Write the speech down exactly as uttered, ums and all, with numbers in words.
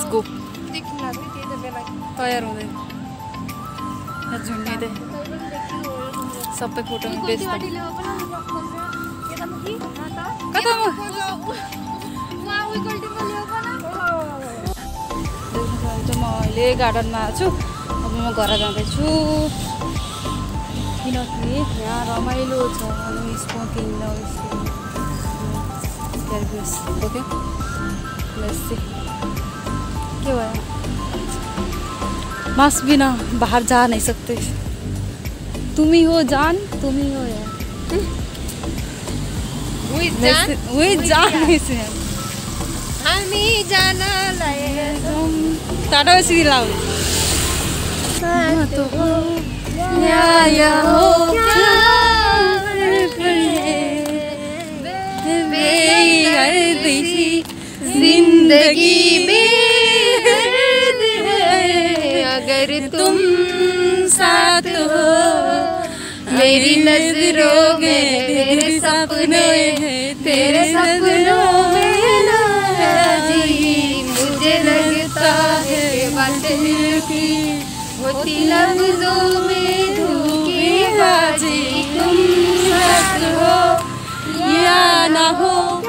गो तयार हुँदै झुन्डिँदै सबै फोटो बेच्दा कतामा म अहिले गार्डनमा आएको छु। अब म घर जाँदैछु किनकि यहाँ रमाइलो छ। स्मोकिङ ओके के भयो मास्क बिना बाहर जा नहीं सकते। तुम ही हो जान, तुम ही हो यार। वही जान ऐसे हामी जानलाई टाढा यसरी लाउ तो हो या हो जिंदगी में अगर तुम साथ हो मेरी नजरों में तेरे सपने हैं तेरे सपनों में जी मुझे लगता है बातें की होती लफ्जों में धोखेबाजी। तुम साथ हो या ना हो